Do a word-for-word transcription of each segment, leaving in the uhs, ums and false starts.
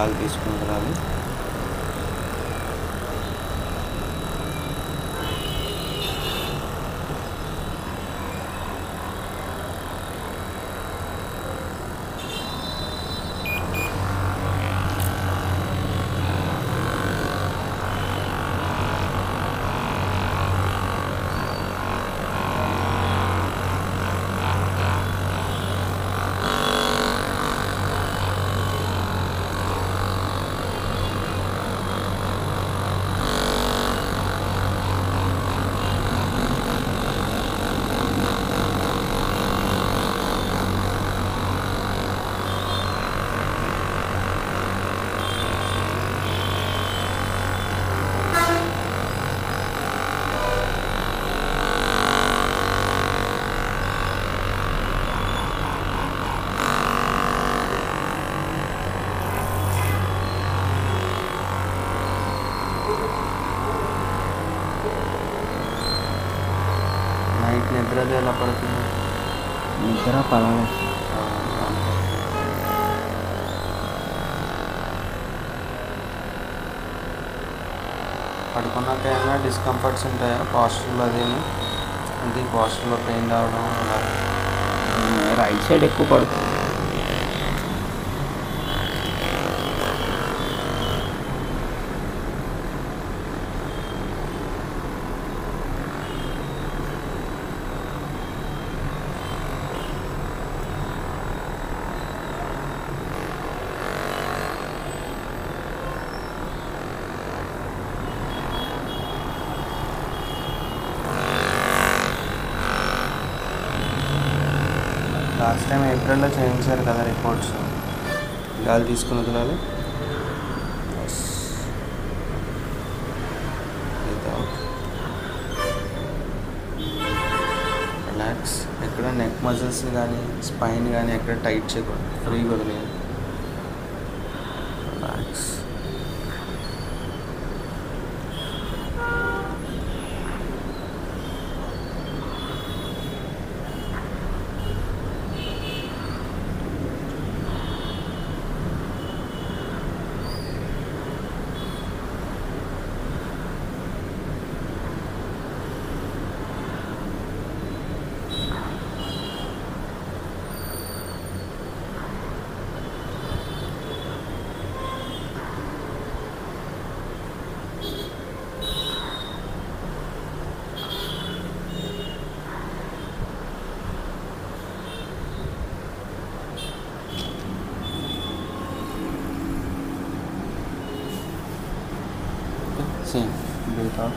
గాలి తీసుకుని వదలాలి. నైట్ నిద్రది ఎలా పడుతుంది? నిద్ర పర్వాలేదు. పడుకున్నాక ఏమైనా డిస్కంఫర్ట్స్ ఉంటాయా పాస్చర్లో? అది అంటే పాస్చర్లో పెయిన్ రావడం అలా? రైట్ సైడ్ ఎక్కువ పడుతుంది. లాస్ట్ టైం ఏప్రిల్లో చేయించారు కదా రిపోర్ట్స్. గాలి తీసుకుని వదలాలి. రిలాక్స్. ఎక్కడ నెక్ మజిల్స్ కానీ స్పైన్ కానీ ఎక్కడ టైట్ చేయకూడదు, ఫ్రీగా వదిలేయాలి. Relax. Same. Breathe out.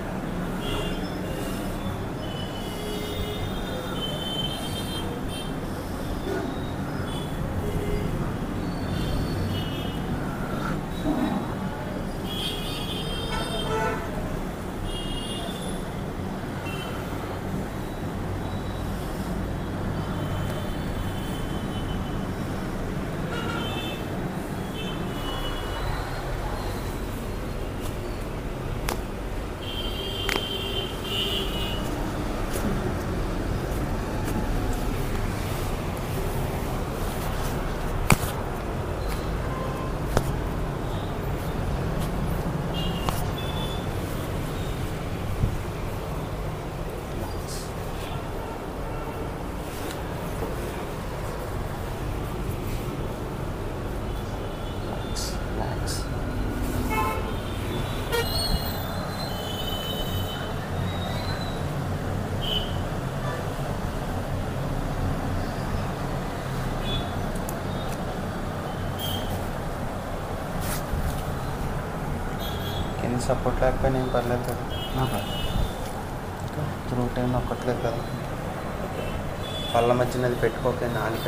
Support లేకపోయినా ఏం పర్లేదు కదా? త్రూ టైం నొక్కట్లేదు కదా? పళ్ళ మధ్యన అది పెట్టుకోకే నాలుక.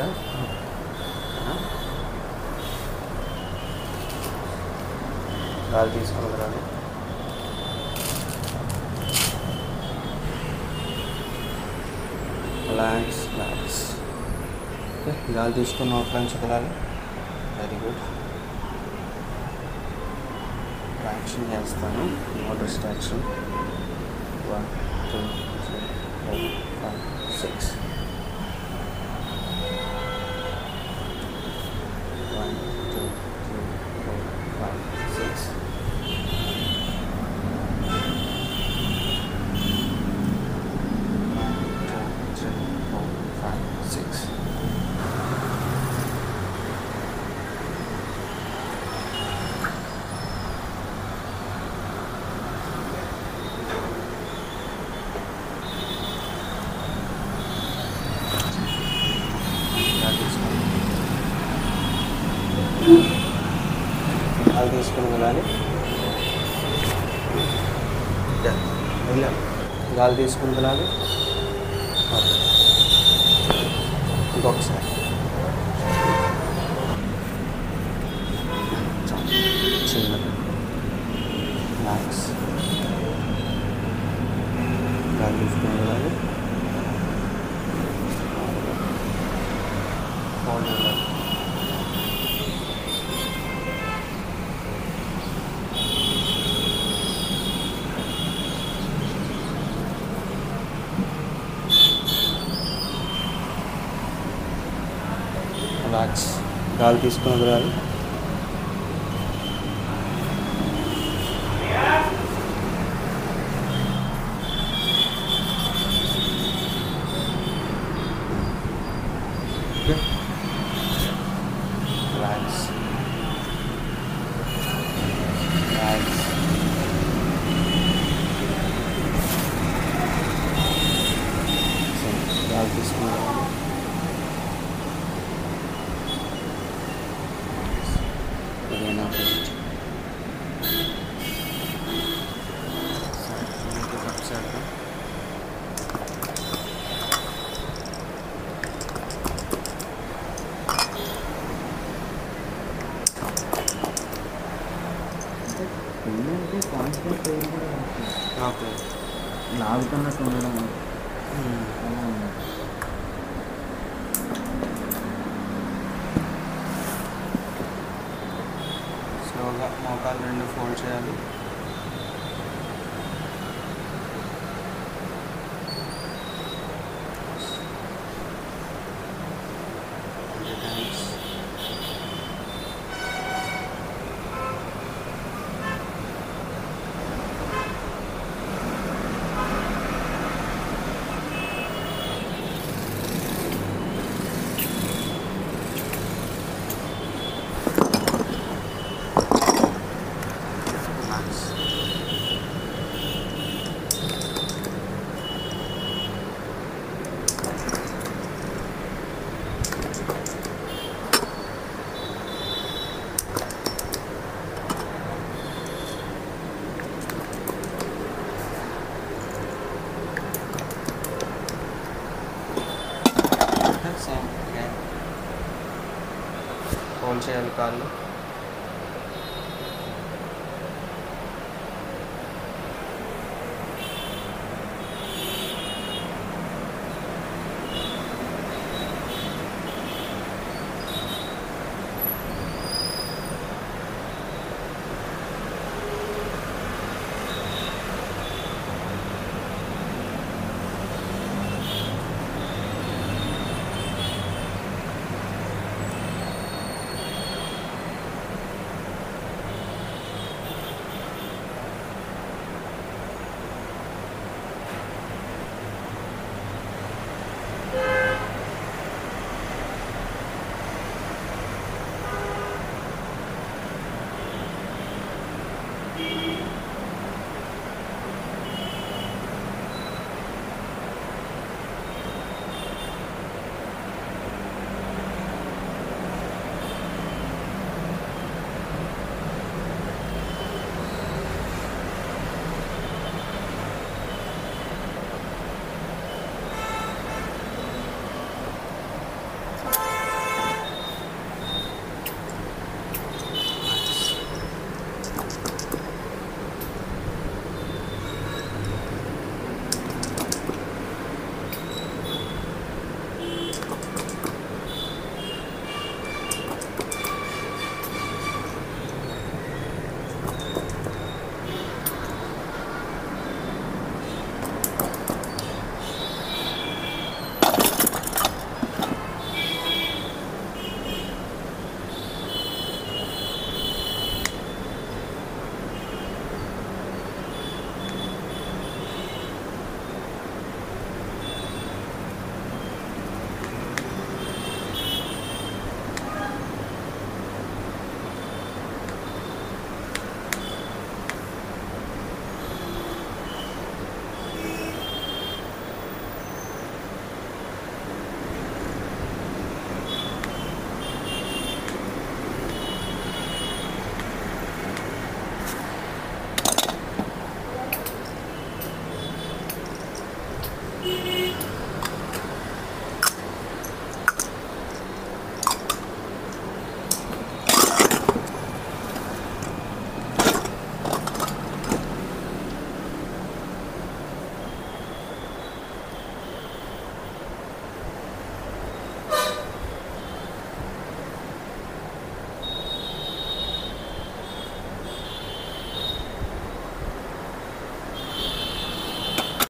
గాలి తీసుకుని వదలాలి. Relax relax. గాలి తీసుకుని నోట్లో నుంచి వదలాలి. Very good. యాక్షన్ చేస్తాను. No distraction. One two three four five six. One two three గాలి తీసుకుని వదలాలి. వెళ్ళాం. గాలి తీసుకుని వదలాలి. ఓకే. ఇంకొకసారి చిన్న రిలాక్స్. గాలి తీసుకుని వదలాలి. హోల్డ్ వదలాలి. రిలాక్స్. గాలి తీసుకుని వదలాలి. రిలాక్స్. రిలాక్స్. గాలి తీసుకుని వదలాలి. Again opposite. Upside down. ఏంటంటే కాన్స్టెంట్ పెయిన్ కూడా ఓకే. లాగుతున్నట్టు ఉండడం అలా ఉంది. స్లోగా మోకాలు రెండు ఫోల్డ్ చేయాలి. టైమ్స్. సేమ్ అగైన్ హోల్డ్ చేయాలి కాళ్ళు.